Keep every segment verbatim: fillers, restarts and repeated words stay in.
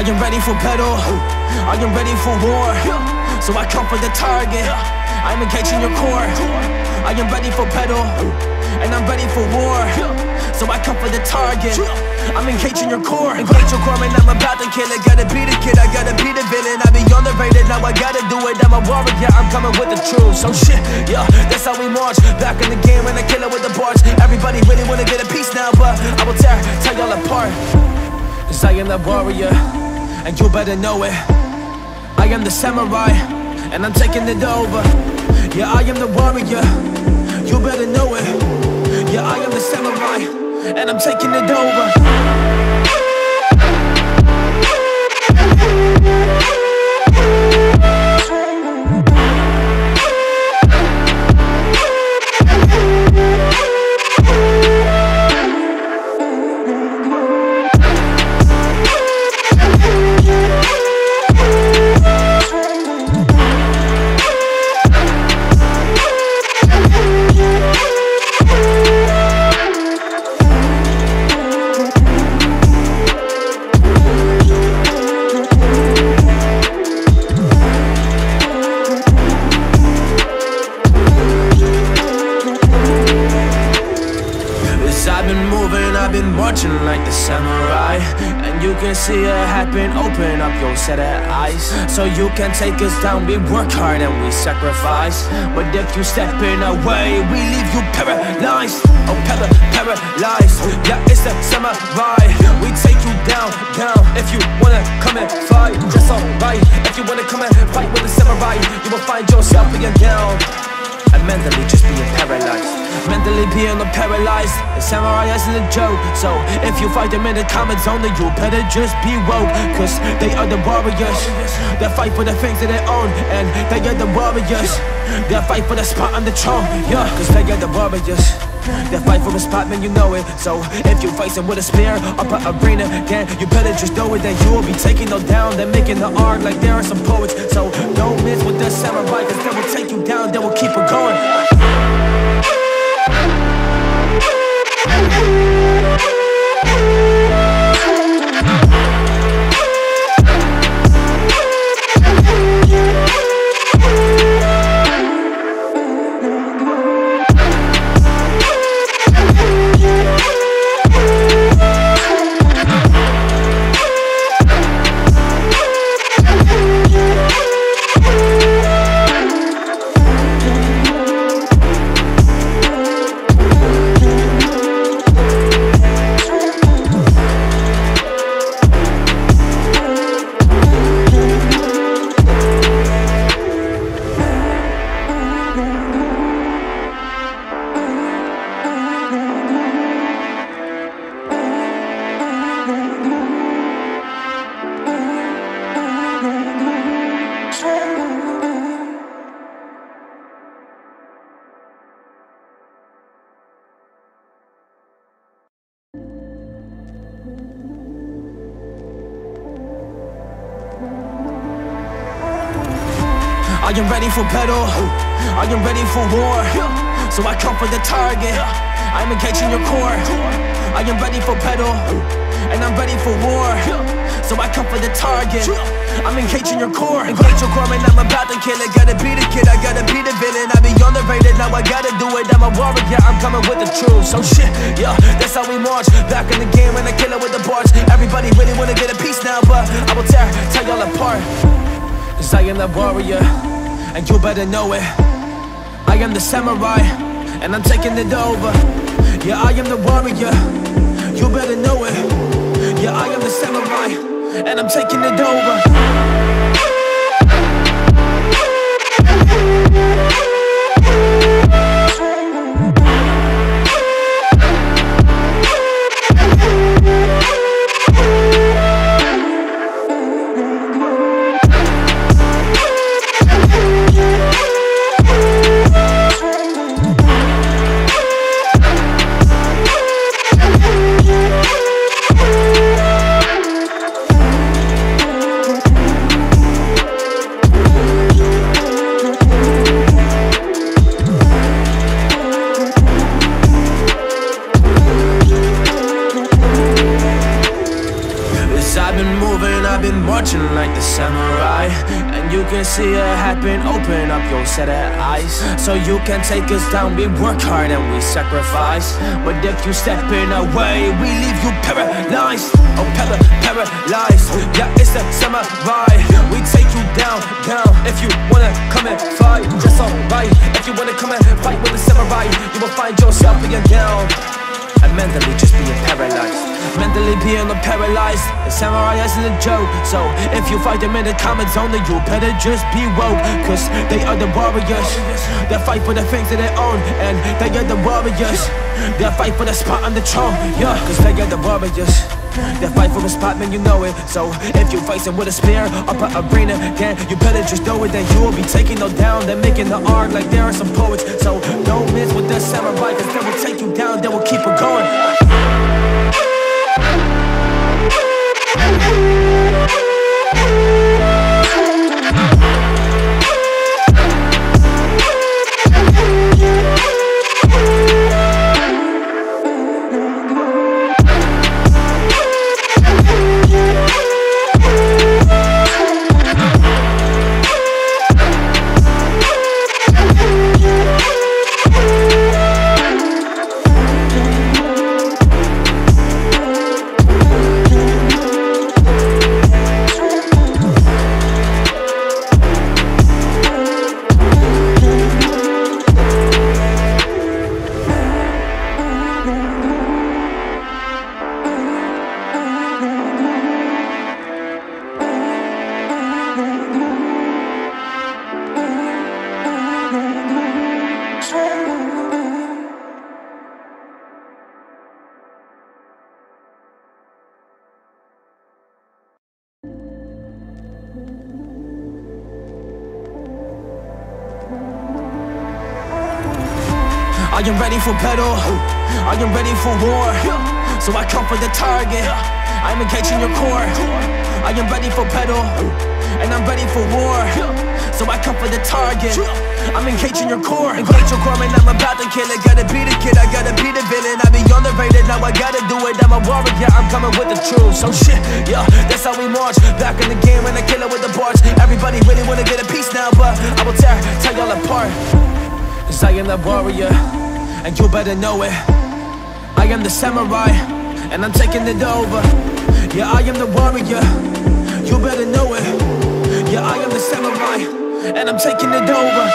Are you ready for battle? Are you ready for war? So I come for the target, I'm engaging your core. I am ready for battle, and I'm ready for war. So I come for the target, I'm engaging your core. Engage your core and I'm about to kill it. Gotta be the kid, I gotta be the villain. I be on the rated, now I gotta do it. I'm a warrior, I'm coming with the truth. So shit, yeah, that's how we march. Back in the game and I kill it with the bars. Everybody really wanna get a piece now, but I will tear, tear y'all apart. Cause I am the warrior, and you better know it. I am the samurai, and I'm taking it over. Yeah, I am the warrior, you better know it. Yeah, I am the samurai, and I'm taking it over. Marching like the samurai, and you can see it happen. Open up your set of eyes, so you can take us down. We work hard and we sacrifice, but if you step in our way, we leave you paralyzed. Oh, para paralyzed. Yeah, it's the samurai. We take you down, down. If you wanna come and fight, that's alright. If you wanna come and fight with the samurai, you will find yourself being down and mentally just being paralyzed. Mentally being paralyzed, the samurai isn't a joke. So if you fight them in the comments only, you better just be woke. Cause they are the warriors, they fight for the things that they own. And they are the warriors, they fight for the spot on the throne. Yeah, cause they are the warriors, they fight for a spot, man, you know it. So if you face them with a spear up an arena, then you better just know it, that you will be taking them down. They're making the art like there are some poets. So don't miss with the samurai, cause they will take you down, they will keep it going. Are you ready for battle? Are you ready for war? So I come for the target, I'm engaging your core. I am ready for battle, and I'm ready for war. So I come for the target, I'm engaging your core. Engage your core and I'm about to kill it. Gotta be the kid, I gotta be the villain. I be on the rated, now I gotta do it. I'm a warrior, I'm coming with the truth. So shit, yeah, that's how we march. Back in the game and I kill it with the bars. Everybody really wanna get a piece now, but I will tear, tear y'all apart. Cause I am the warrior, and you better know it. I am the samurai, and I'm taking it over. Yeah, I am the warrior, you better know it. Yeah, I am the samurai, and I'm taking it over. like the samurai, and you can see it happen. Open up your set of eyes, so you can take us down. We work hard and we sacrifice, but if you step in our way, we leave you paralyzed. Oh, para paralyzed. Yeah, it's the samurai. We take you down, down. If you wanna come and fight, that's alright. If you wanna come and fight with the samurai, you will find yourself being down and mentally just being paralyzed. Mentally being paralyzed. The samurai isn't a joke, so if you fight them in the comment zone, then you better just be woke, cause they are the warriors. They fight for the things that they own, and they are the warriors. They fight for the spot on the throne, yeah, cause they are the warriors. They fight for a spot, man, you know it. So if you face them with a spear up an arena, then you better just know it. Then you will be taking them down. They're making the art like there are some poets. So don't miss with the samurai, cause they will take you down. They will keep it going. I am ready for battle, I am ready for war, so I come for the target, I'm engaging your core. I am ready for battle, and I'm ready for war, so I come for the target, I'm engaging your core. Engage your core and I'm about to kill it. Gotta be the kid, I gotta be the villain. I be on the rated, now I gotta do it. I'm a warrior, I'm coming with the truth. So shit, yeah, that's how we march. Back in the game when I kill it with the bars. Everybody really wanna get a piece now, but I will tear, tear y'all apart, cause I am the warrior, and you better know it. I am the samurai, and I'm taking it over. Yeah, I am the warrior, you better know it. Yeah, I am the samurai, and I'm taking it over.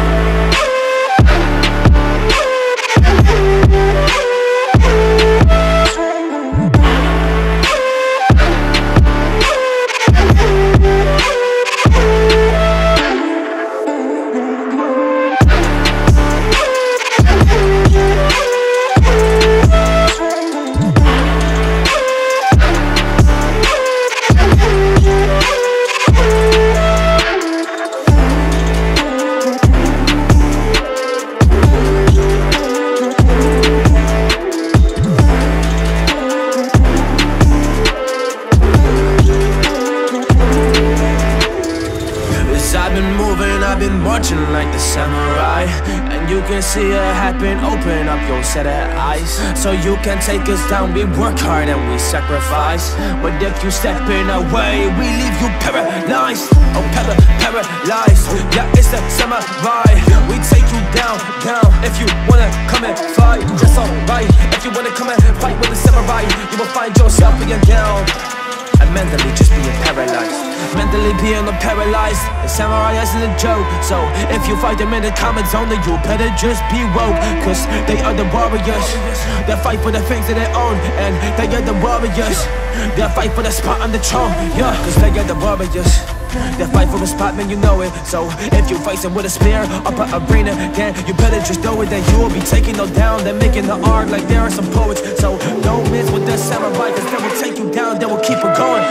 Marching like the samurai, and you can see it happen. Open up your set of eyes, so you can take us down. We work hard and we sacrifice, but if you step in our way, we leave you paralyzed. Oh, para paralyzed. Yeah, it's the samurai. We take you down, down. If you wanna come and fight, that's alright. If you wanna come and fight with the samurai, you will find yourself being down and mentally just being paralyzed. Mentally being paralyzed. The samurai isn't a joke, so if you fight them in the comment zone, then you better just be woke, cause they are the warriors. They fight for the things that they own, and they are the warriors. They fight for the spot on the throne, yeah, cause they are the warriors. They fight for a spot, man, you know it. So if you face them with a spear up an arena, then you better just know it. That you will be taking them down. They're making the art like there are some poets. So don't miss with the samurai, cause they will take you down. They will keep it going.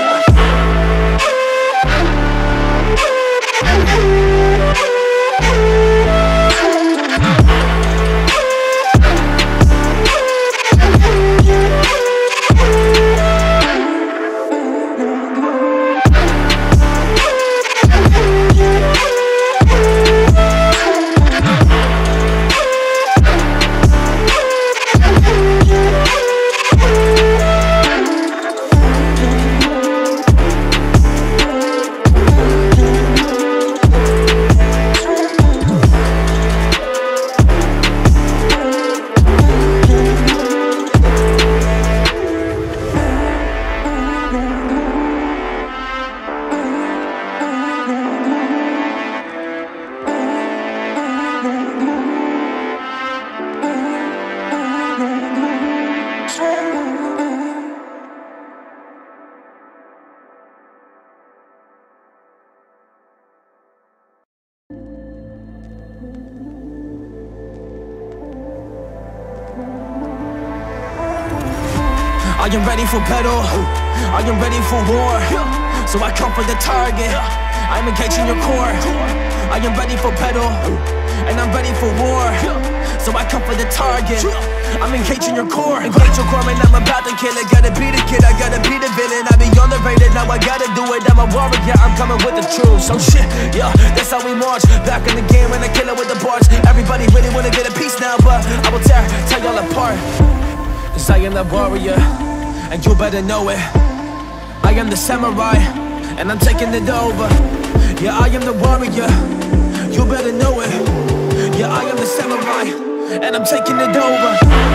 I am ready for battle, I am ready for war. So I come for the target, I'm engaging your core. I am ready for battle, and I'm ready for war. So I come for the target, I'm engaging your core. Engage your core and I'm about to kill it. Gotta be the kid, I gotta be the villain. I be on the rated, now I gotta do it. I'm a warrior, I'm coming with the truth. So shit, yeah, that's how we march. Back in the game when I kill it with the bars. Everybody really wanna get a piece now, but I will tear, tear y'all apart. Cause I am the warrior, and you better know it. I am the samurai, and I'm taking it over. Yeah, I am the warrior, you better know it. Yeah, I am the samurai, and I'm taking it over.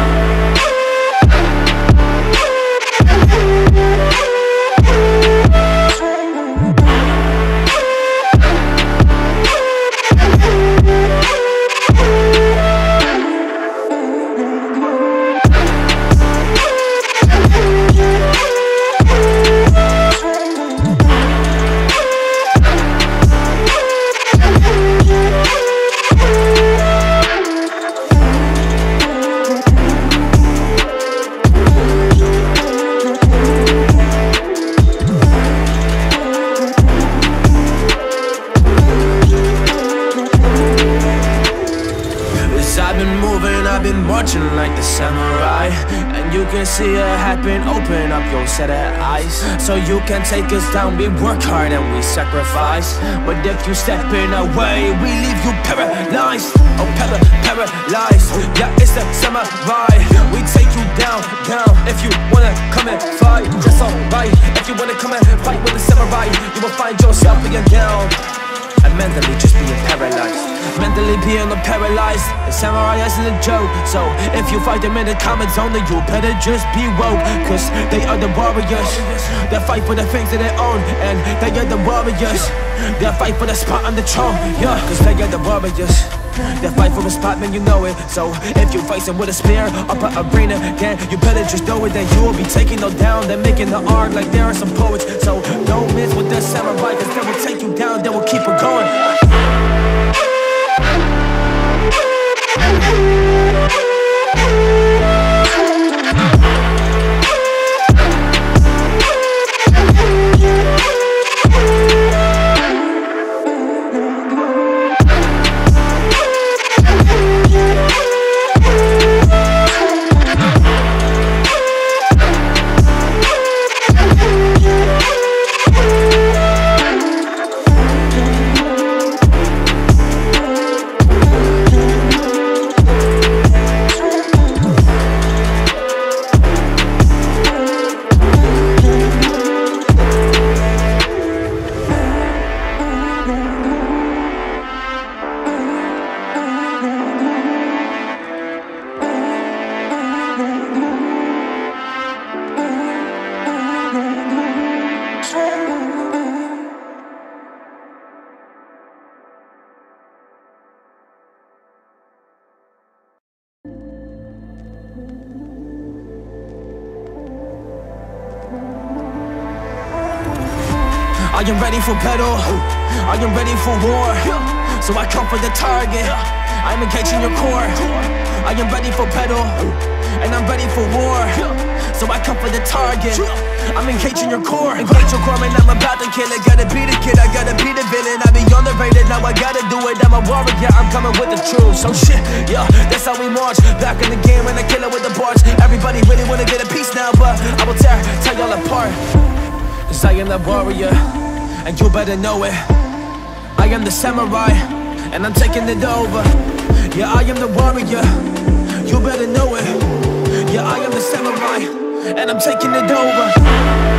Marching like the samurai, and you can see it happen. Open up your set of eyes, so you can take us down. We work hard and we sacrifice, but if you step in our way, we leave you paralyzed. Oh, para paralyzed. Yeah, it's the samurai. We take you down, down. If you wanna come and fight, that's alright. If you wanna come and fight with the samurai, you will find yourself being down and mentally just being paralyzed. Mentally being paralyzed. The samurai isn't a joke. So if you fight them in the comments only, you better just be woke. Cause they are the warriors. They fight for the things that they own, and they are the warriors. They fight for the spot on the throne. Yeah, cause they are the warriors. They fight for a spot, man, you know it. So if you face them with a spear up an arena, then you better just know it. That you will be taking them down. They're making the art like there are some poets. So don't miss with the samurai, cause they will take you down. They will keep it going. I am ready for battle, I am ready for war. So I come for the target, I'm engaging your core. I am ready for battle, and I'm ready for war. So I come for the target, I'm engaging your core. Engage your core and I'm about to kill it. Gotta be the kid, I gotta be the villain. I be on the rated, now I gotta do it. I'm a warrior, I'm coming with the truth. So shit, yeah, that's how we march. Back in the game when I kill it with the bars. Everybody really wanna get a piece now, but I will tear, tear y'all apart. Cause I am the warrior, and you better know it. I am the samurai, and I'm taking it over. Yeah, I am the warrior, you better know it. Yeah, I am the samurai, and I'm taking it over.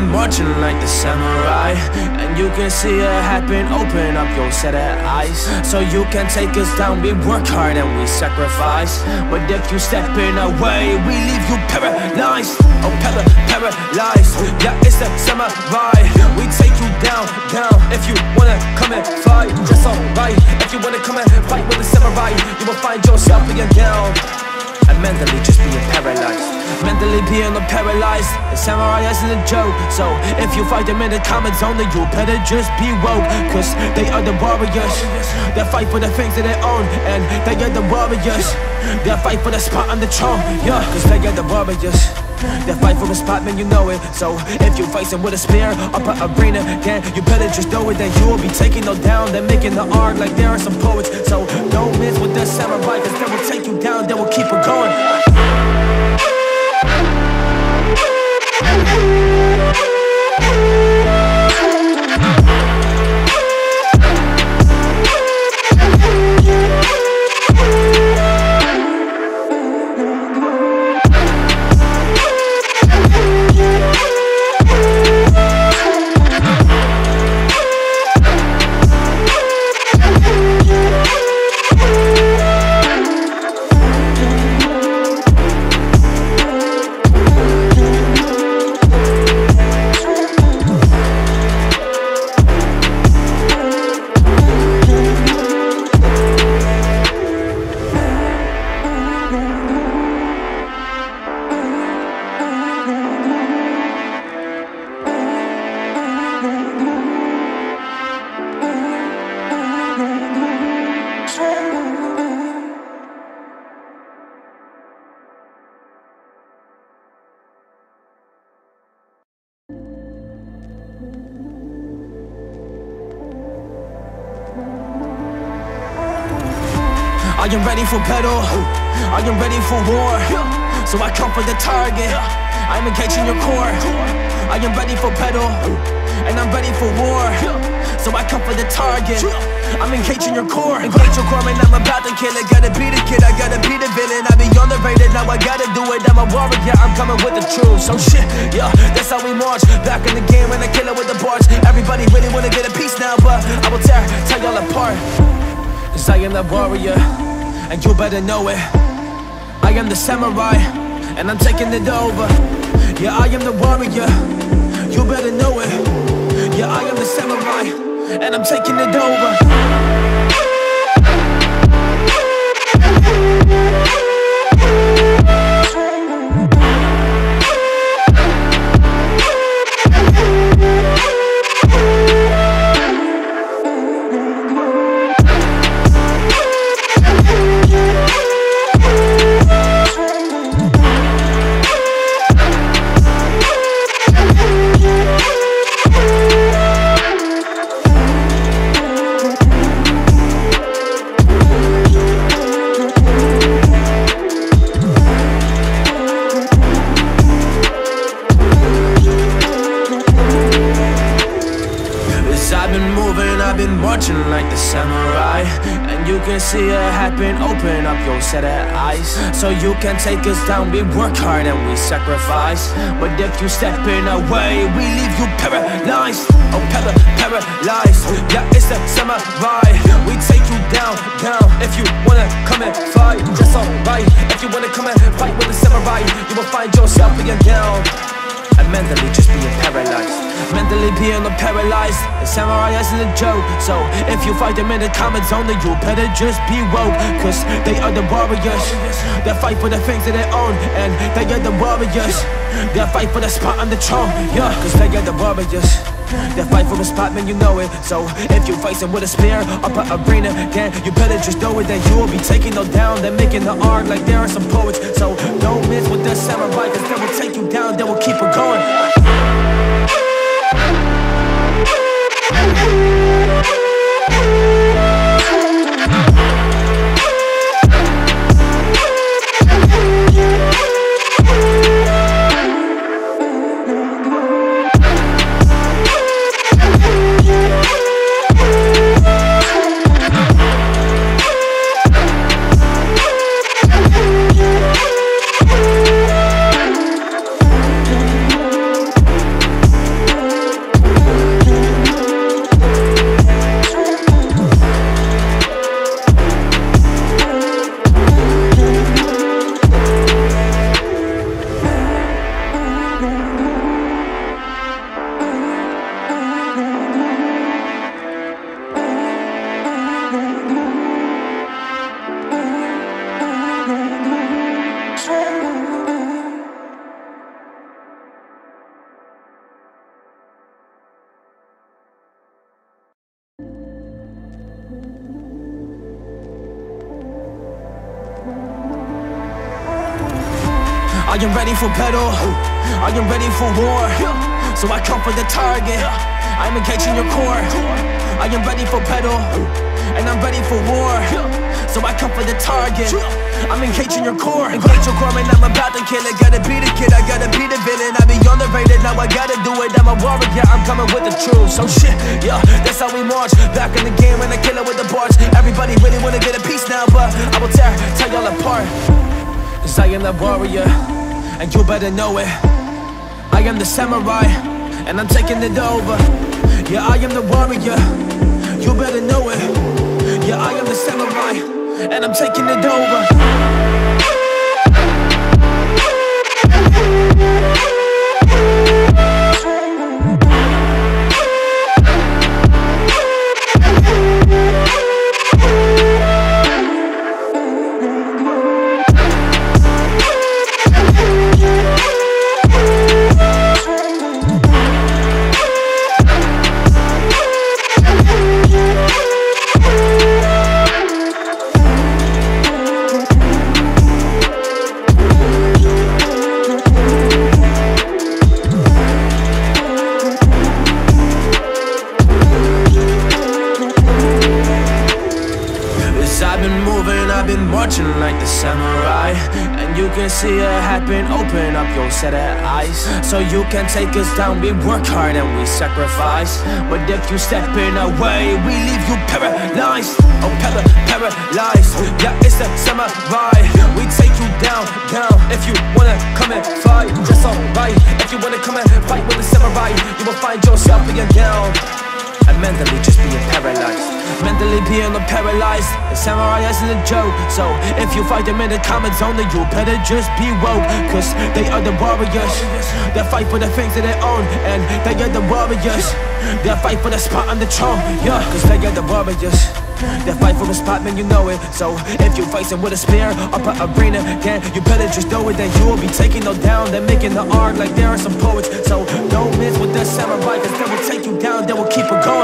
marching like the samurai, and you can see it happen. Open up your set of eyes, so you can take us down. We work hard and we sacrifice, but if you step in our way, we leave you paralyzed. Oh, para paralyzed. Yeah, it's the samurai. We take you down, down. If you wanna come and fight, that's alright. If you wanna come and fight with the samurai, you will find yourself being down and mentally just being paralyzed. Mentally being paralyzed. The samurai isn't a joke, so if you fight them in the comments only, you better just be woke, cause they are the warriors. They fight for the things that they own, and they are the warriors. They fight for the spot on the throne, yeah, cause they are the warriors. They fight for the spot, man, you know it. So if you face them with a spear up an arena, then you better just know it, that you will be taking them down. They're making the art like there are some poets, so don't miss with the samurai, cause they will take you down, they will keep it going. I am ready for battle, I am ready for war, so I come for the target, I'm engaging your core. I am ready for battle, and I'm ready for war, so I come for the target, I'm engaging your core. Engage your core and I'm about to kill it. Gotta be the kid, I gotta be the villain. I be underrated, now I gotta do it. I'm a warrior, I'm coming with the truth. So shit, yeah, that's how we march. Back in the game when I kill it with the bars. Everybody really wanna get a piece now, but I will tear, tear y'all apart, cause I am the warrior, and you better know it. I am the samurai, and I'm taking it over. Yeah, I am the warrior, you better know it. Yeah, I am the samurai, and I'm taking it over. Marching like the samurai, and you can see it happen. Open up your set of eyes, so you can take us down. We work hard and we sacrifice, but if you step in our way, we leave you paralyzed. Oh, para paralyzed. Yeah, it's the samurai. We take you down, down. If you wanna come and fight, that's alright. If you wanna come and fight with the samurai, you will find yourself being down and mentally just being paralyzed. Mentally being paralyzed. The samurai isn't a joke, so if you fight them in the comments only, you better just be woke, cause they are the warriors. They fight for the things that they own, and they are the warriors. They fight for the spot on the throne, yeah, cause they are the warriors. They fight for the spot, man, you know it. So if you face them with a spear up an arena, then you better just know it, that you will be taking them down. They're making the art like there are some poets, so don't miss with the samurai, cause they will take you down, they will keep it going. I am ready for battle, I am ready for war. So I come for the target, I'm engaging your core. I am ready for battle, and I'm ready for war. So I come for the target, I'm engaging your core. Engage your core and I'm about to kill it. Gotta be the kid, I gotta be the villain. I be underrated, now I gotta do it. I'm a warrior, I'm coming with the truth. So shit, yeah, that's how we march. Back in the game when I kill it with the bars. Everybody really wanna get a piece now, but I will tear, tear y'all apart. Cause I am the warrior, and you better know it. I am the samurai, and I'm taking it over. Yeah, I am the warrior, you better know it. Yeah, I am the samurai, and I'm taking it over. Like the samurai, and you can see it happen. Open up your set of eyes, so you can take us down. We work hard and we sacrifice, but if you step in our way, we leave you paralyzed. Oh, para paralyzed. Yeah, it's the samurai. We take you down, down. If you wanna come and fight, that's alright. If you wanna come and fight with the samurai, you will find yourself being down. And mentally just being paralyzed, mentally being paralyzed. The samurai isn't a joke, so if you fight them in the comment zone, then you better just be woke. Cause they are the warriors, they fight for the things that they own. And they are the warriors, they fight for the spot on the throne. Yeah, cause they are the warriors, they fight for the spot, man, you know it. So if you fight them with a spear up an arena, then you better just know it. That you will be taking them down, they're making the art like there are some poets. So don't miss with the samurai, cause they will take you down, they will keep it going.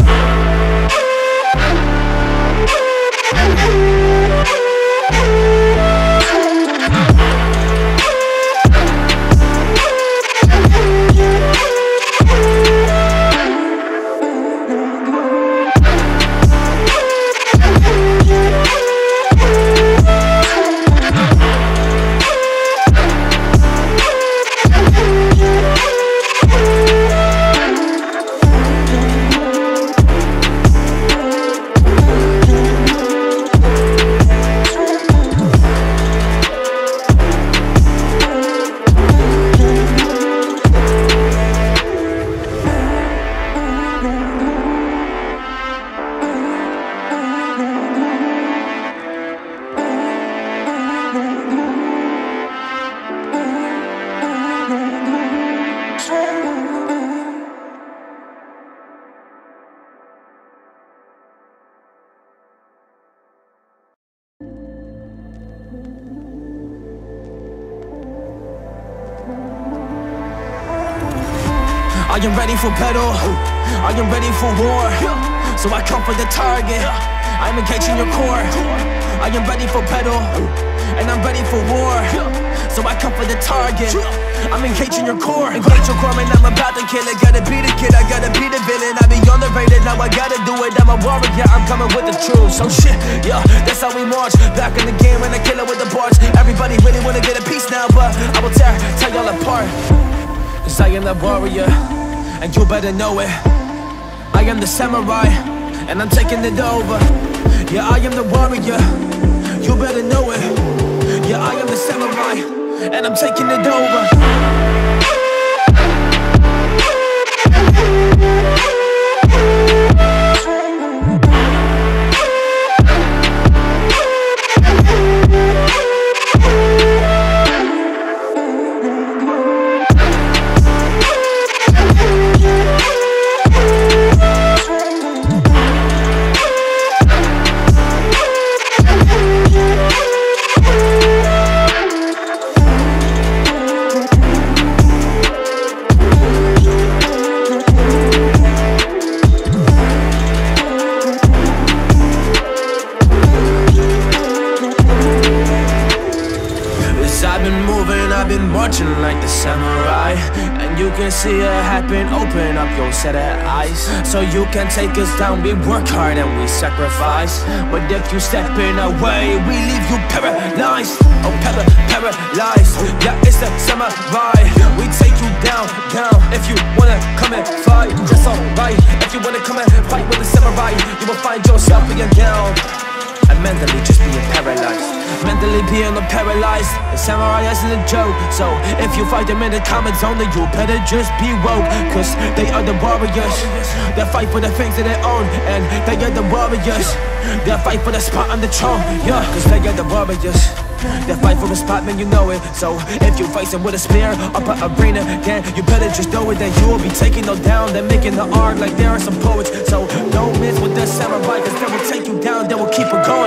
I am ready for battle, I am ready for war. So I come for the target, I'm engaging your core. I am ready for battle, and I'm ready for war. So I come for the target, I'm engaging your core. Engage your core and I'm about to kill it. Gotta be the kid, I gotta be the villain. I be underrated, now I gotta do it. I'm a warrior, I'm coming with the truth. So shit, yeah, that's how we march. Back in the game when I kill it with the bars. Everybody really wanna get a piece now, but I will tear, tear y'all apart. Cause I am the warrior, and you better know it. I am the samurai, and I'm taking it over. Yeah, I am the warrior, you better know it. Yeah, I am the samurai, and I'm taking it over. moving, I've been marching like the samurai. And you can see it happen, open up your set of eyes. So you can take us down, we work hard and we sacrifice. But if you step in our way, we leave you paralyzed. Oh, para, paralyzed. Yeah, it's the samurai. We take you down, down. If you wanna come and fight, that's alright. If you wanna come and fight with the samurai, you will find yourself being down and mentally just being paralyzed. Mentally being paralyzed. The samurai isn't a joke. So if you fight them in the comment zone, then you better just be woke. Cause they are the warriors. They fight for the things that they own. And they are the warriors. They fight for the spot on the throne. Yeah, cause they are the warriors. They fight for a spot, man, you know it. So if you face them with a spear up an arena, then you better just know it, that you will be taking them down. They're making the art like there are some poets. So don't miss with the samurai, cause they will take you down, they will keep it going.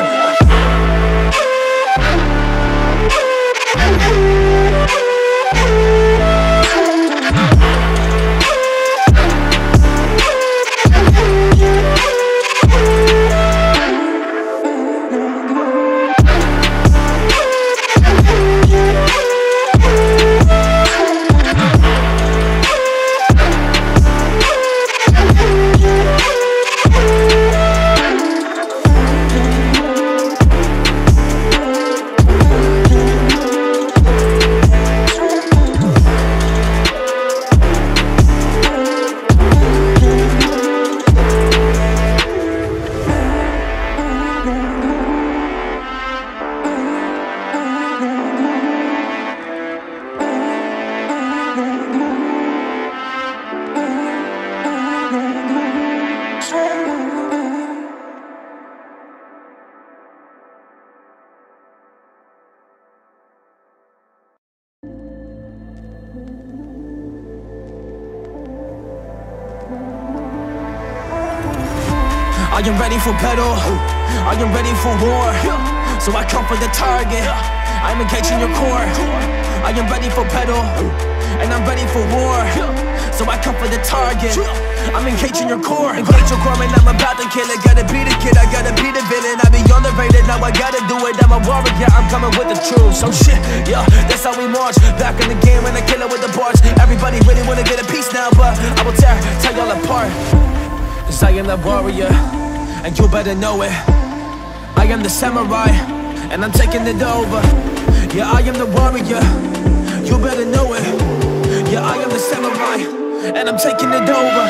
I am ready for battle, I am ready for war. So I come for the target, I'm engaging your core. I am ready for battle, and I'm ready for war. So I come for the target, I'm engaging your core. Engage your core, and I'm about to kill it. Gotta be the kid, I gotta be the villain. I be on the rated, now I gotta do it. I'm a warrior, I'm coming with the truth. So shit, yeah, that's how we march. Back in the game when I kill it with the bars. Everybody really wanna get a piece now, but I will tear, tear y'all apart. Cause I am the warrior, and you better know it. I am the samurai, and I'm taking it over. Yeah, I am the warrior, you better know it. Yeah, I am the samurai, and I'm taking it over.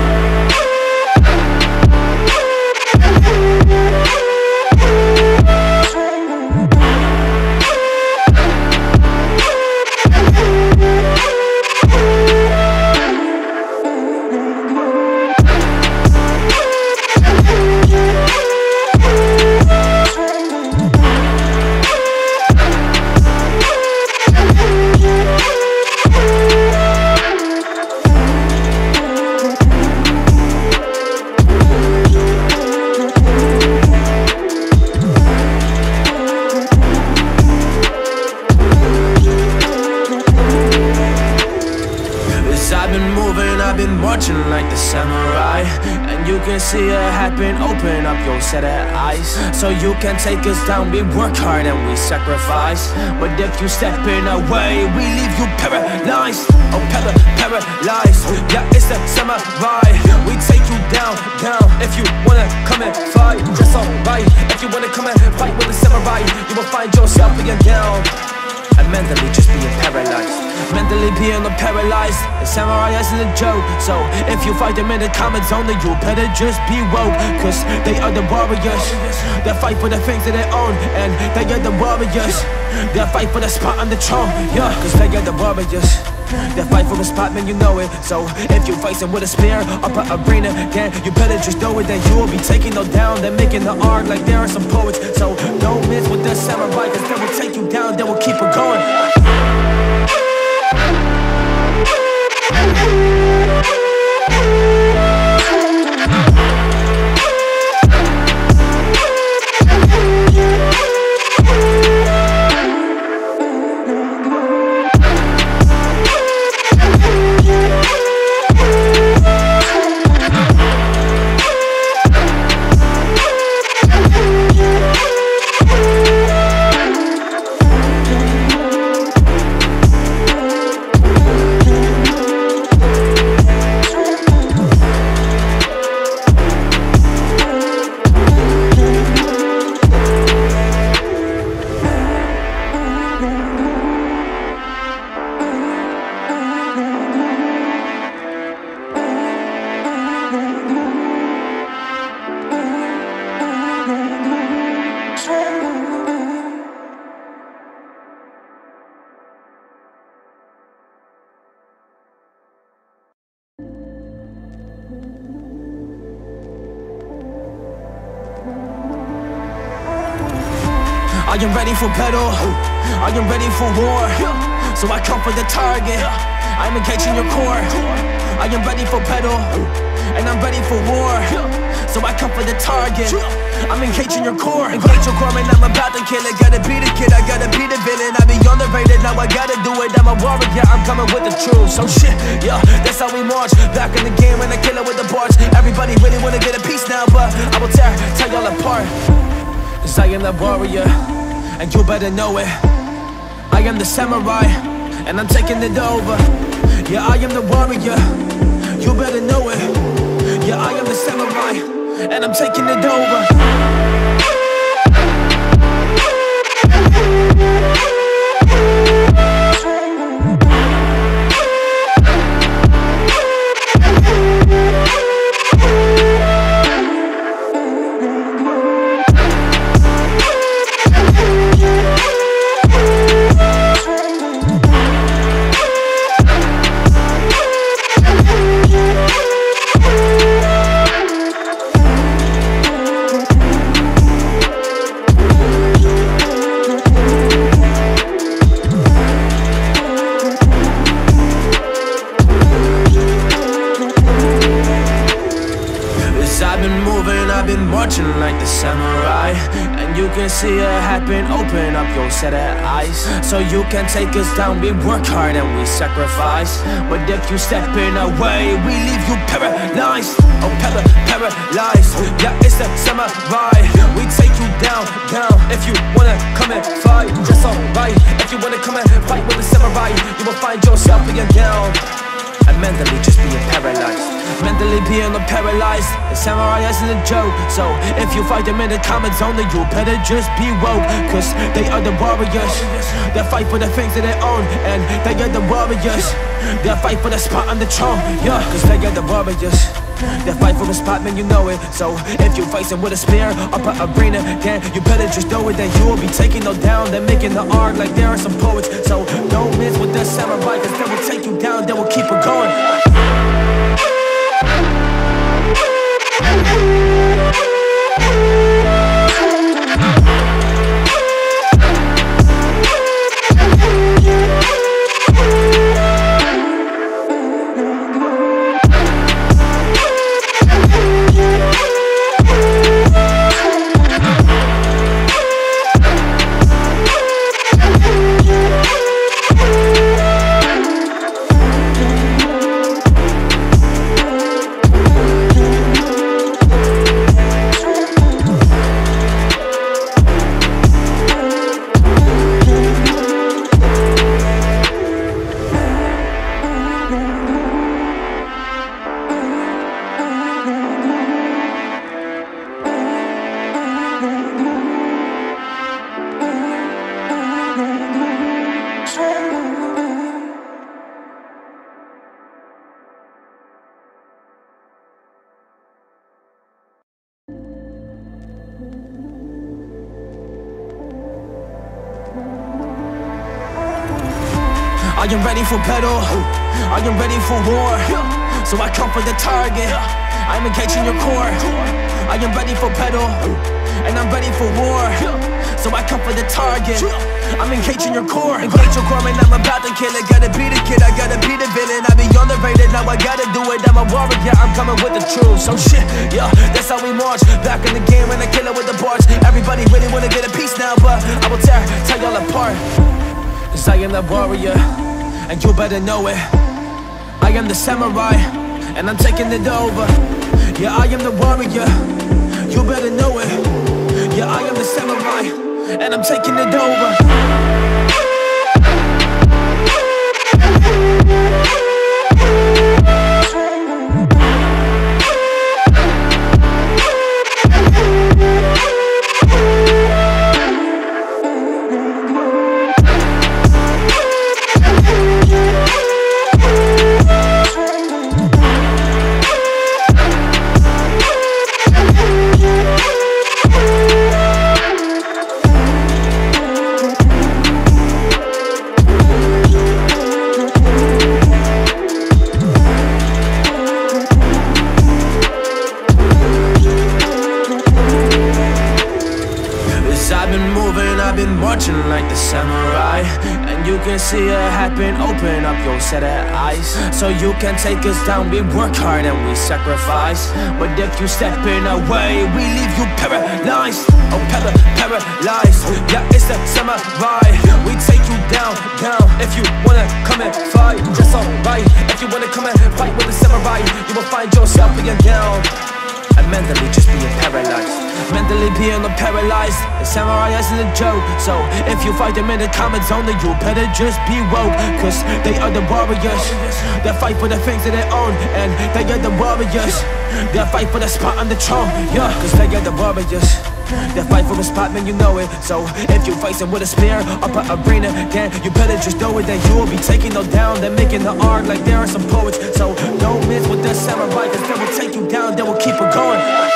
Marching like the samurai, and you can see it happen, open up your set of eyes. So you can take us down, we work hard and we sacrifice. But if you step in our way, we leave you paralyzed. Oh, para, paralyzed. Yeah, it's the samurai. We take you down, down. If you wanna come and fight, that's alright. If you wanna come and fight with the samurai, you will find yourself being down and mentally just being paralyzed. Mentally being paralyzed. The samurai isn't a joke. So if you fight them in the comment zone, then you better just be woke. Cause they are the warriors. They fight for the things that they own. And they are the warriors. They fight for the spot on the throne. Yeah, cause they are the warriors. They fight for a spot, man, you know it. So if you face them with a spear up an arena, then you better just know it, that you will be taking them down. They're making the art like there are some poets. So don't miss with the samurai, cause they will take you down, they will keep it going. I am ready for battle, I am ready for war. So I come for the target, I'm engaging your core. I am ready for battle, and I'm ready for war. So I come for the target, I'm engaging your core. Engage your core, man, I'm about to kill it. Gotta be the kid, I gotta be the villain. I be underrated, now I gotta do it. I'm a warrior, I'm coming with the truth. So shit, yeah, that's how we march. Back in the game when I kill it with the bars. Everybody really wanna get a piece now, but I will tear, tear y'all apart. Cause I am the warrior, and you better know it. I am the samurai, and I'm taking it over. Yeah, I am the warrior, you better know it. Yeah, I am the samurai, and I'm taking it over. Like the samurai, and you can see it happen. Open up your set of eyes, so you can take us down. We work hard and we sacrifice, but if you step in our way, we leave you paralyzed. Oh, para paralyzed. Yeah, it's the samurai. We take you down, down. If you wanna come and fight, that's alright. If you wanna come and fight with the samurai, you will find yourself being down. And mentally just being paralyzed, mentally being paralyzed. The samurai isn't a joke, so if you fight them in the comment zone, then you better just be woke. Cause they are the warriors, they fight for the things that they own. And they are the warriors, they fight for the spot on the throne. Yeah, cause they are the warriors, they fight for the spot, man, you know it. So if you face them with a spear up an arena, then you better just know it, that you will be taking them down. They're making the art like there are some poets, so don't miss with the samurai, cause they will take you down, they will keep it going. I am ready for battle, I am ready for war. So I come for the target, I'm engaging your core. I am ready for battle, and I'm ready for war. So I come for the target, I'm engaging your core. Engage your core, man, I'm about to kill it. Gotta be the kid, I gotta be the villain. I be underrated, now I gotta do it. I'm a warrior, I'm coming with the truth. So shit, yeah, that's how we march. Back in the game when I kill it with the bars. Everybody really wanna get a piece now, but I will tear, tear y'all apart. Cause I am the warrior, and you better know it. I am the samurai, and I'm taking it over. Yeah, I am the warrior, you better know it. Yeah, I am the samurai, and I'm taking it over. see it happen, open up your set of eyes. So you can take us down, we work hard and we sacrifice. But if you step in our way, we leave you paralyzed. Oh, para, paralyzed. Yeah, it's the samurai. We take you down, down. If you wanna come and fight, that's alright. If you wanna come and fight with the samurai, you will find yourself being down and mentally just being paralyzed. Mentally being paralyzed. The samurai isn't a joke. So if you fight them in the comment zone, then you better just be woke. Cause they are the warriors. They fight for the things that they own. And they are the warriors. They fight for the spot on the throne. Yeah, cause they are the warriors. They fight for a spot, man, you know it. So if you face them with a spear up an arena, then you better just know it. That you will be taking them down. They're making the art like there are some poets. So don't miss with the samurai, cause they will take you down. They will keep it going.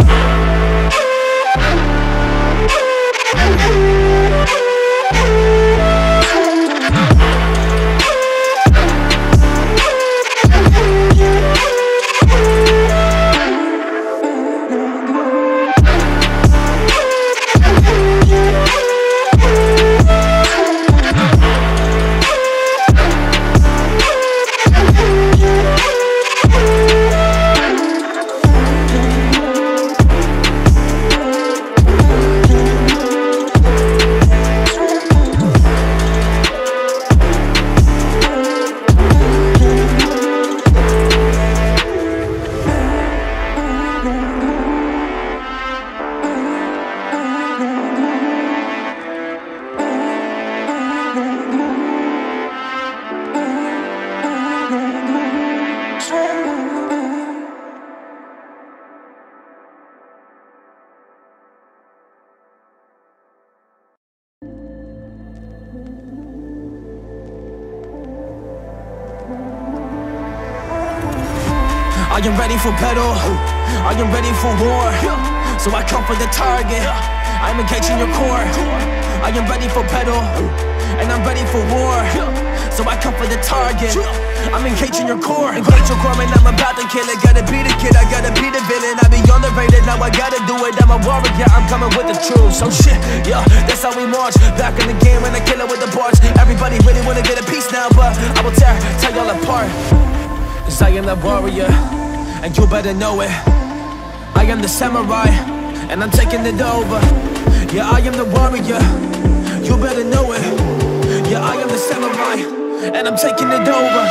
I am ready for battle, I am ready for war. So I come for the target, I'm engaging your core. I am ready for battle, and I'm ready for war. So I come for the target, I'm engaging your core. Engage your core, and I'm about to kill it. Gotta be the kid, I gotta be the villain. I be on the rated, now I gotta do it. I'm a warrior, I'm coming with the truth. So shit, yeah, that's how we march. Back in the game when I kill it with the bars. Everybody really wanna get a piece now, but I will tear, tear y'all apart. Cause I am the warrior, and you better know it. I am the samurai, and I'm taking it over. Yeah, I am the warrior, you better know it. Yeah, I am the samurai, and I'm taking it over.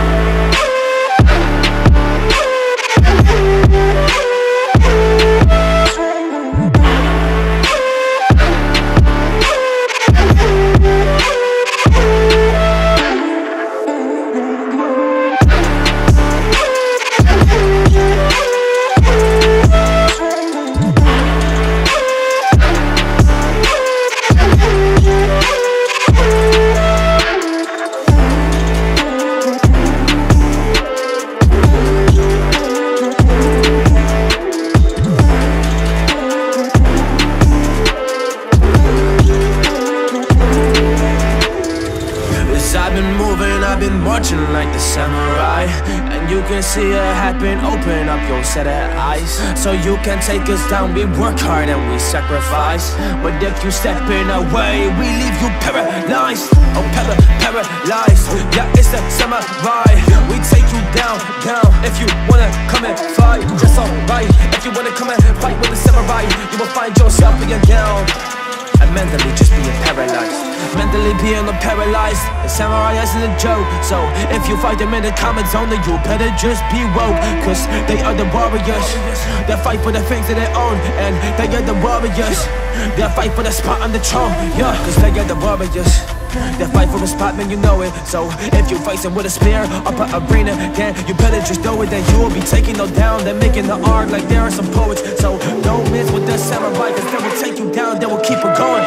Marching like the samurai, and you can see it happen. Open up your set of eyes, so you can take us down. We work hard and we sacrifice. But if you step in our way, we leave you paralyzed. Oh, para, paralyzed. Yeah, it's the samurai. We take you down, down. If you wanna come and fight, that's alright. If you wanna come and fight with the samurai, you will find yourself being down and mentally just being paralyzed. Mentally being paralyzed. The samurai isn't a joke. So if you fight them in the comment zone, then you better just be woke. Cause they are the warriors. They fight for the things that they own. And they are the warriors. They fight for the spot on the throne. Yeah, cause they are the warriors. They fight for a spot, man, you know it. So if you face them with a spear up an arena, then you better just know it. That you will be taking them down. They're making the art like there are some poets. So don't miss with the samurai, cause they will take you down. They will keep it going.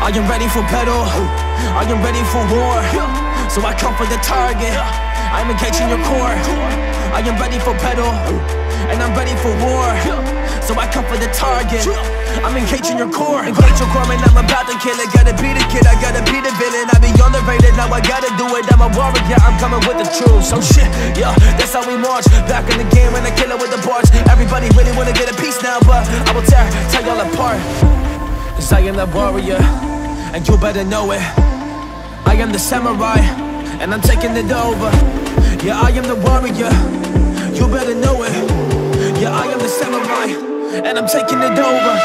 I am ready for battle, I am ready for war. So I come for the target, I'm engaging your core. I am ready for battle, and I'm ready for war. So I come for the target, I'm engaging your core. Engage your core, man, I'm about to kill it. Gotta be the kid, I gotta be the villain. I be underrated, now I gotta do it. I'm a warrior, I'm coming with the truth. So shit, yeah, that's how we march. Back in the game when I kill it with the bars. Everybody really wanna get a piece now, but I will tear, tear y'all apart. Cause I am the warrior, and you better know it. I am the samurai, and I'm taking it over. Yeah, I am the warrior, you better know it. Yeah, I am the samurai, and I'm taking it over.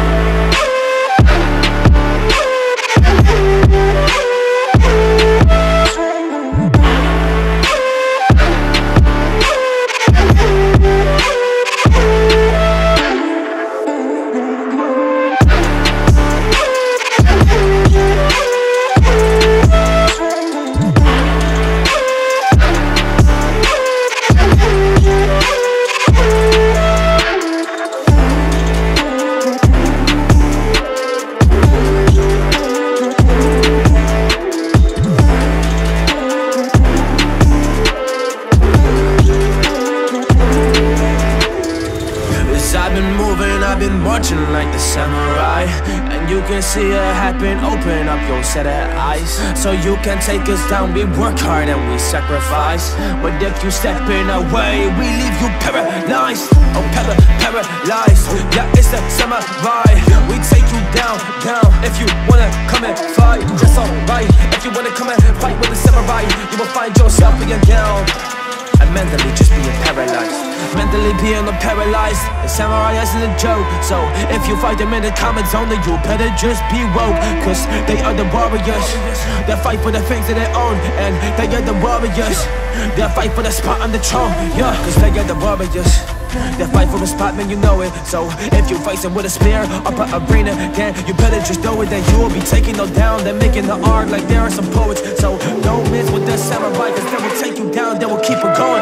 I've been marching like the samurai, and you can see it happen. Open up your set of eyes, so you can take us down. We work hard and we sacrifice, but if you step in our way, we leave you paralyzed. Oh, para paralyzed. Yeah, it's the samurai. We take you down, down. If you wanna come and fight, that's alright. If you wanna come and fight with the samurai, you will find yourself being down and mentally just being paralyzed. Mentally being paralyzed. The samurai isn't a joke, so if you fight them in the comment zone, then you better just be woke. Cause they are the warriors, they fight for the things that they own, and they are the warriors, they fight for the spot on the throne. Yeah, cause they are the warriors, they fight for a spot, man, you know it. So if you face them with a spear up an arena, then you better just know it, that you will be taking them down. They're making the art like there are some poets, so don't miss with the samurai, cause they will take you down, they will keep it going.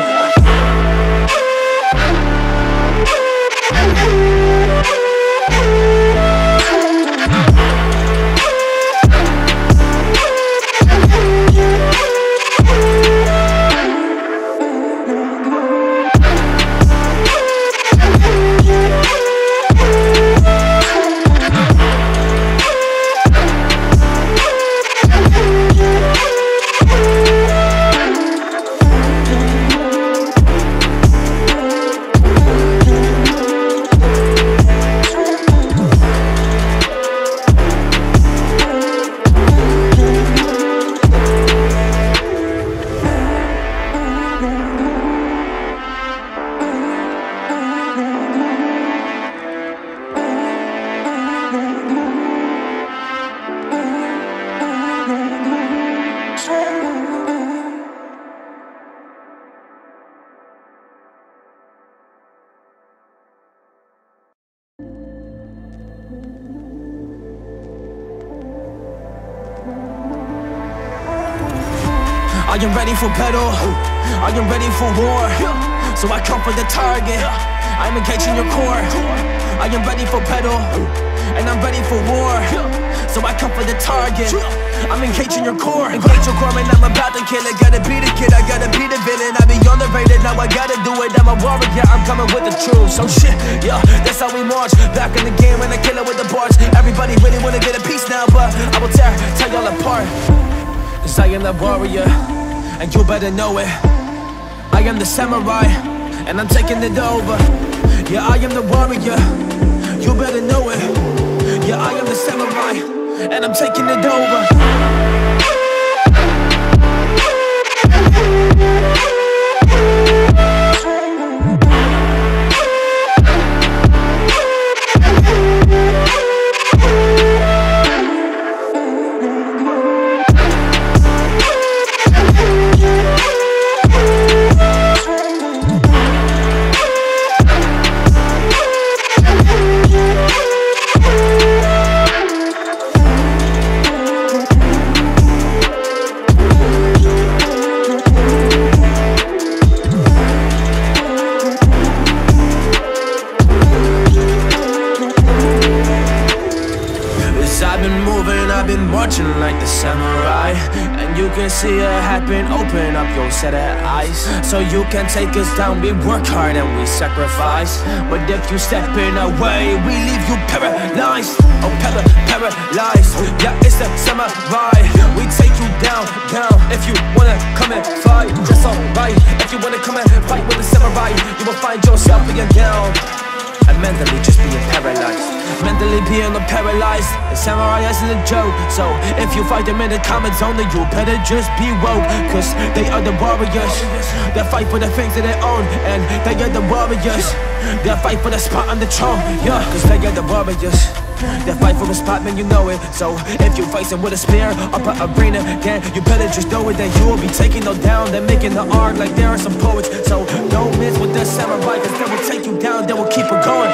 I am ready for battle, I am ready for war. So I come for the target, I'm engaging your core. I am ready for battle, and I'm ready for war. So I come for the target, I'm engaging your core. Engage your core, man, I'm about to kill it. Gotta be the kid, I gotta be the villain. I be underrated, now I gotta do it. I'm a warrior, I'm coming with the truth. So shit, yeah, that's how we march. Back in the game when I kill it with the bars. Everybody really wanna get a piece now, but I will tear, tear y'all apart. Cause I am the warrior, and you better know it. I am the samurai, and I'm taking it over. Yeah, I am the warrior, you better know it. Yeah, I am the samurai, and I'm taking it over. marching like the samurai, and you can see it happen. Open up your set of eyes, so you can take us down. We work hard and we sacrifice, but if you step in our way, we leave you paralyzed. Oh, para paralyzed. Yeah, it's the samurai. We take you down, down. If you wanna come and fight, that's alright. If you wanna come and fight with the samurai, you will find yourself being down and mentally just being paralyzed. Mentally being paralyzed. The samurai isn't a joke, so if you fight them in the comments only, you better just be woke, cause they are the warriors. They fight for the things that they own, and they are the warriors. They fight for the spot on the throne, yeah, cause they are the warriors. They fight for a spot, man, you know it. So if you face them with a spear up an arena, then you better just know it, that you will be taking them down. They're making the art like there are some poets, so don't miss with the samurai, cause they will take you down, they will keep it going.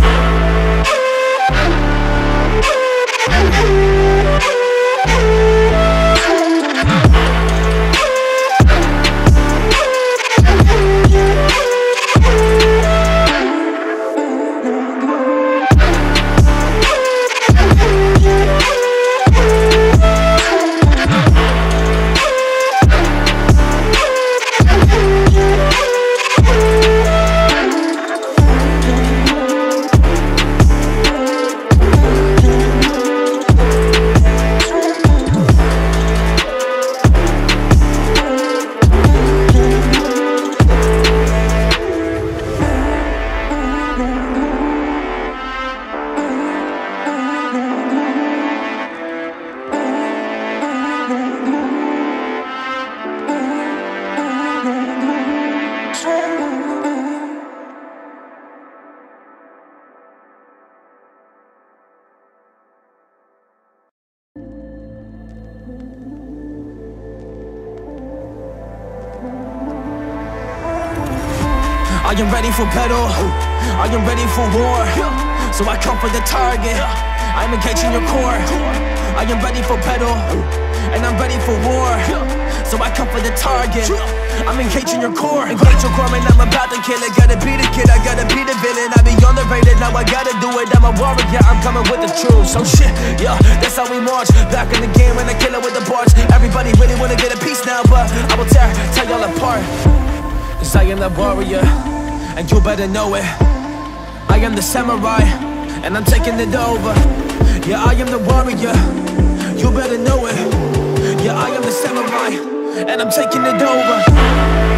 I am ready for battle, I am ready for war, so I come for the target, I'm engaging your core. I am ready for battle, and I'm ready for war, so I come for the target, I'm engaging your core. Engage your core, man, I'm about to kill it. Gotta be the kid, I gotta be the villain. I be underrated, now I gotta do it. I'm a warrior, I'm coming with the truth. So shit, yeah, that's how we march. Back in the game when I kill it with the bars. Everybody really wanna get a piece now, but I will tear, tear y'all apart, cause I am the warrior, and you better know it. I am the samurai, and I'm taking it over. Yeah, I am the warrior, you better know it. Yeah, I am the samurai, and I'm taking it over.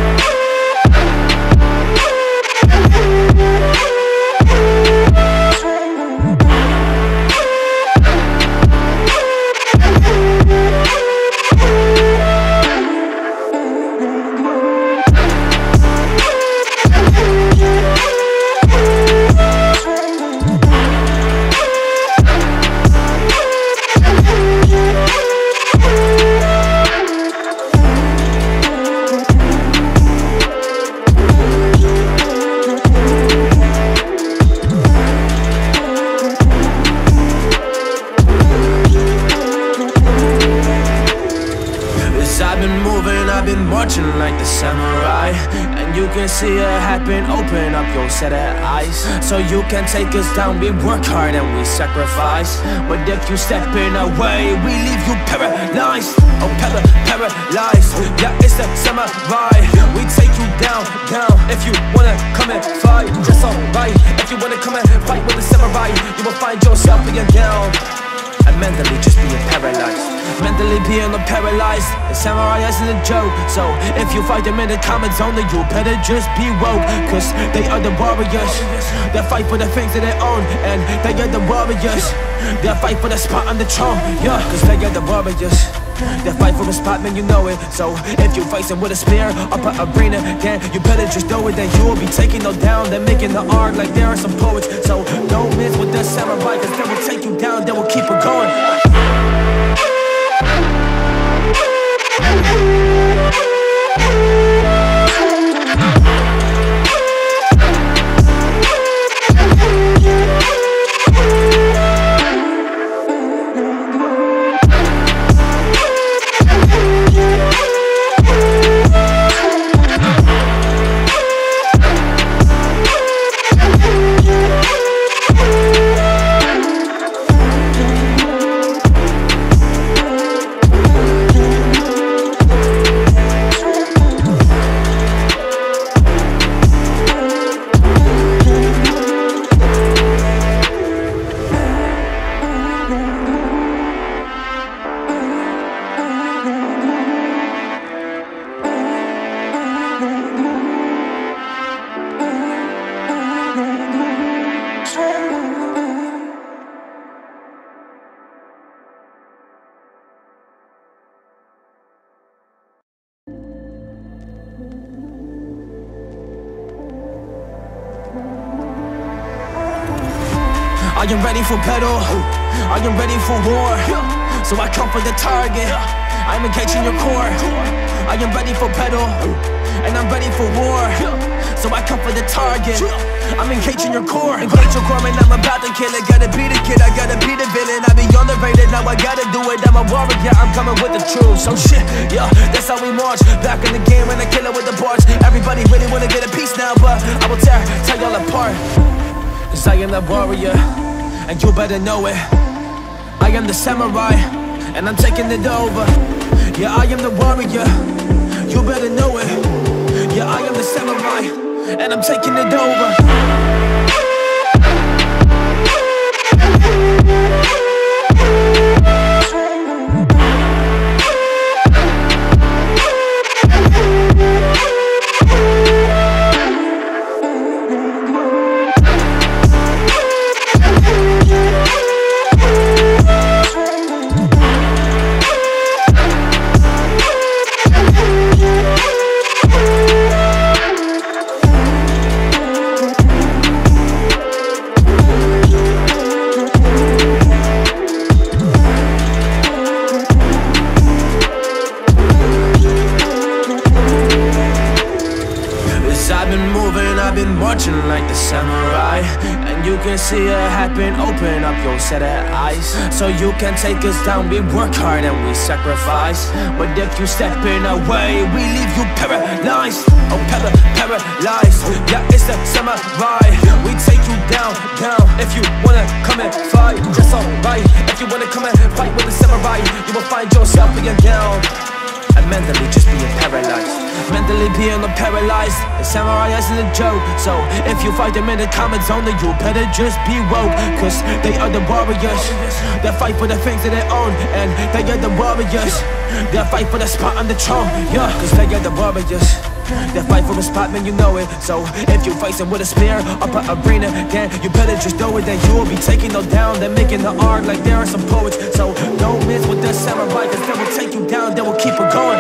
I've been marching like the samurai, and you can see it happen. Open up your set of eyes, so you can take us down. We work hard and we sacrifice, but if you step in our way, we leave you paralyzed. Oh, para paralyzed. Yeah, it's the samurai. We take you down, down. If you wanna come and fight, that's alright. If you wanna come and fight with the samurai, you will find yourself being down and mentally just being paralyzed. Mentally being paralyzed. The samurai isn't a joke, so if you fight them in the comments only, you better just be woke, cause they are the warriors. They fight for the things that they own, and they are the warriors. They fight for the spot on the throne, yeah, cause they are the warriors. They fight for a spot, man, you know it. So if you face them with a spear up an arena, then you better just know it, that you will be taking them down. They're making the art like there are some poets, so don't miss with the samurai, cause they will take you down, they will keep it going. I am ready for battle, I am ready for war. So I come for the target, I'm engaging your core. I am ready for battle, and I'm ready for war. So I come for the target, I'm engaging your core. Engage your core, man, I'm about to kill it. Gotta be the kid, I gotta be the villain. I be underrated, now I gotta do it. I'm a warrior, I'm coming with the truth. So shit, yeah, that's how we march. Back in the game when I kill it with the bars. Everybody really wanna get a piece now, but I will tear, tear y'all apart. Cause I am the warrior, and you better know it. I am the samurai, and I'm taking it over. Yeah, I am the warrior, you better know it. Yeah, I am the samurai, and I'm taking it over. I've been marching like the samurai, and you can see it happen. Open up your set of eyes, so you can take us down. We work hard and we sacrifice, but if you step in our way, we leave you paralyzed. Oh, para paralyzed. Yeah, it's the samurai. We take you down, down. If you wanna come and fight, that's alright. If you wanna come and fight with the samurai, you will find yourself being down and mentally just being paralyzed. Mentally being paralyzed. The samurai isn't a joke, so if you fight them in the comment zone, then you better just be woke. Cause they are the warriors, they fight for the things that they own, and they are the warriors, they fight for the spot on the throne. Yeah, cause they are the warriors, they fight for a spot, man, you know it. So if you face them with a spear up an arena, then you better just know it, that you will be taking them down. They're making the art like there are some poets, so don't miss with the samurai, cause they will take you down, they will keep it going.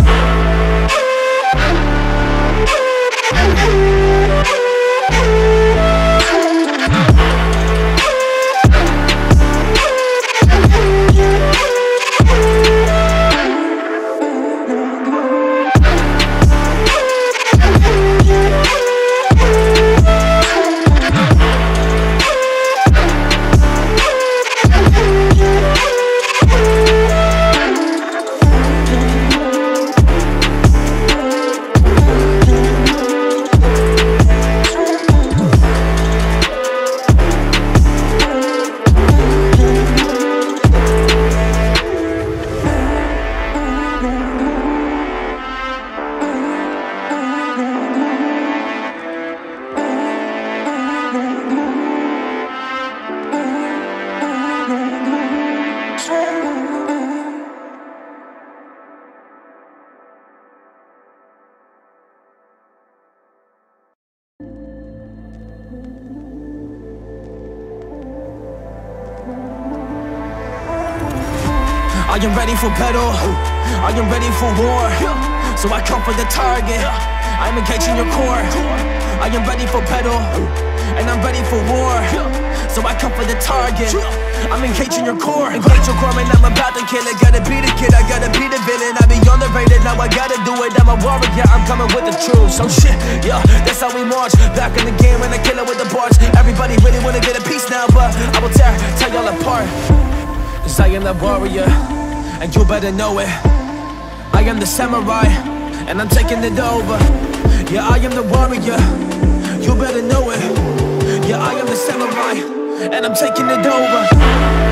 I am ready for battle, I am ready for war. So I come for the target, I'm engaging your core. I am ready for battle, and I'm ready for war. So I come for the target, I'm engaging your core. Engage your core, man, I'm about to kill it. Gotta be the kid, I gotta be the villain. I be underrated, now I gotta do it. I'm a warrior, I'm coming with the truth. So shit, yeah, that's how we march. Back in the game when I kill it with the bars. Everybody really wanna get a piece now, but I will tear, tear y'all apart. Cause I am the warrior, and you better know it. I am the samurai, and I'm taking it over. Yeah, I am the warrior, you better know it. Yeah, I am the samurai, and I'm taking it over.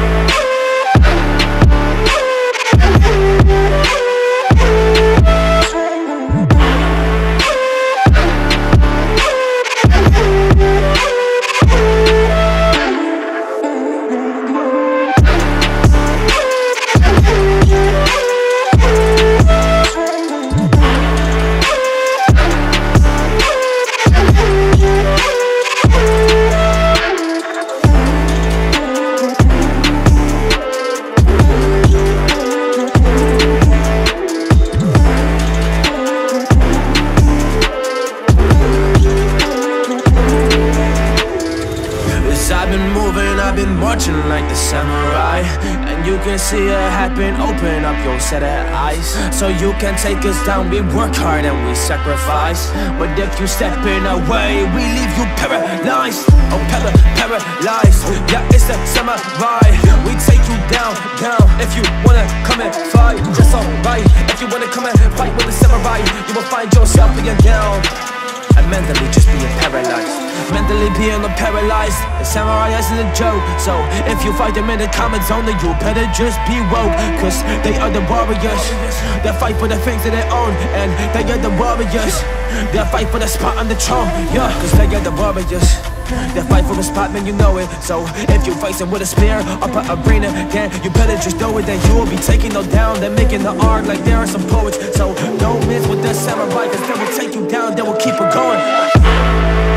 marching like the samurai, and you can see it happen. Open up your set of eyes, so you can take us down. We work hard and we sacrifice, but if you step in our way, we leave you paralyzed. Oh, para, paralyzed. Yeah, it's the samurai. We take you down, down. If you wanna come and fight, that's alright. If you wanna come and fight with the samurai, you will find yourself being down and mentally just being paralyzed. Mentally being paralyzed. The samurai isn't a joke, so if you fight them in the comment zone, then you better just be woke, cause they are the warriors. They fight for the things that they own, and they are the warriors. They fight for the spot on the throne, yeah, cause they are the warriors. They fight for the spot, man, you know it. So if you face them with a spear up an arena, then you better just know it, that you will be taking them down. They're making the art like there are some poets, so don't miss with the samurai, cause they will take you down, they will keep it going.